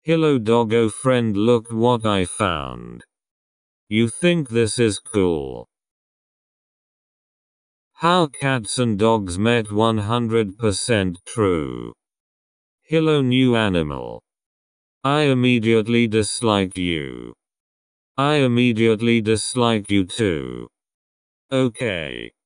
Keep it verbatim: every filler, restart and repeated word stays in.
Hello doggo friend, look what I found. You think this is cool? How cats and dogs met, one hundred percent true. Hello new animal. I immediately dislike you. I immediately dislike you too. Okay.